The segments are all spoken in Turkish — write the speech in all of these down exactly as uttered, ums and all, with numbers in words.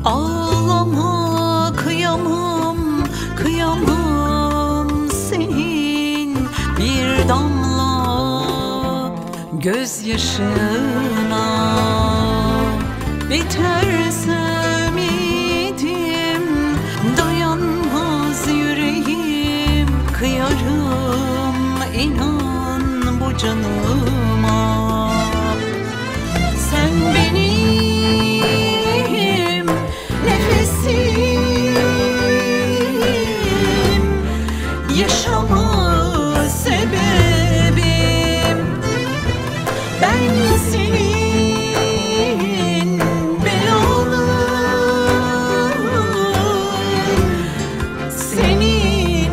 Ağlama, kıyamam, kıyamam senin bir damla gözyaşına. Bitersem yiğidim, dayanmaz yüreğim, kıyarım inan bu canıma. Sen benim nefesim, yaşama sebebim. Ben senin belalım, senin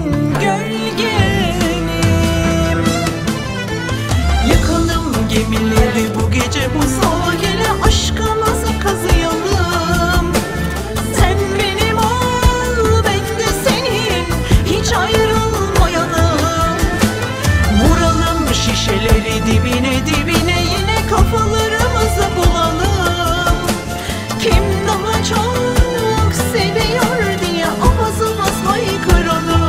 gölgenim. Yakalım gemileri bu gece bu sahile, aşkımızı kazıyalım. Sen benim ol, ben de senin, hiç ayrılmayalım. Vuralım şişeleri dibine dibine, yine kafalarımızı bulalım. Kim daha çok seviyor diye avazımız haykıralım.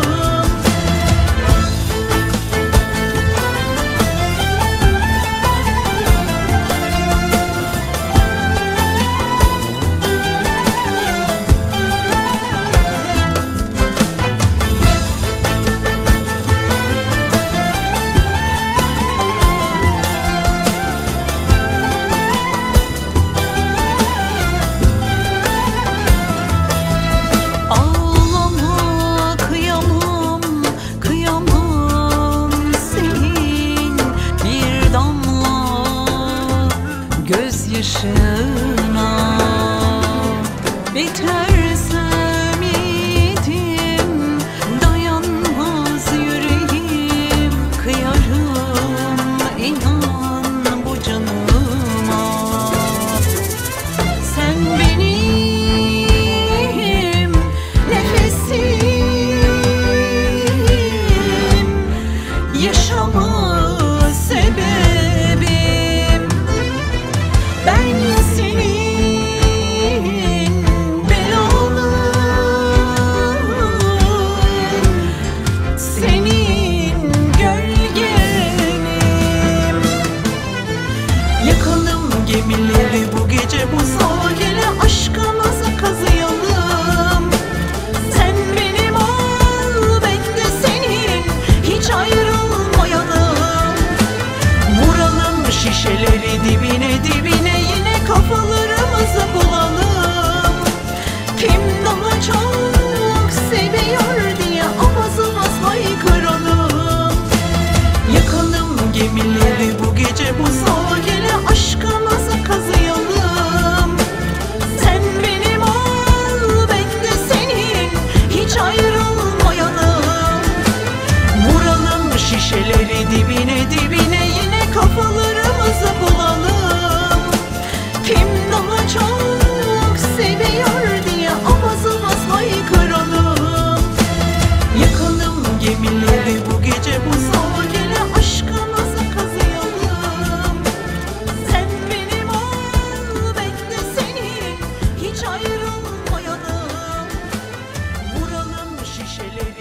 Ağlama, kıyamam, kıyamam senin bir damla gözyaşına. Bitersem yiğidim, dayanmaz yüreğim, kıyarım inan bu canıma. Sen benim nefesim, yaşama sebebim. Ben senin belalım, senin gölgenim. Yakalım gemileri bu gece bu sahile, aşkımızı kazıyalım. Sen benim ol, ben de senin, hiç ayrılmayalım. Vuralım şişeleri dibine dibine, yine kafalarımızı bulalım. Kim daha çok seviyor diye avazımız haykıralım. Yakalım gemileri bu gece bu sahile, aşkımızı kazıyalım. Sen benim ol, ben de senin, hiç ayrılmayalım. Vuralım şişeleri dibine dibine, yine kafalarımızı bulalım. Kim daha çok seviyor diye avazımız haykıralım. Yakalım gemileri bu gece bu sahile, aşkımızı kazıyalım. Sen benim ol, ben de senin, hiç ayrılmayalım. Vuralım şişeleri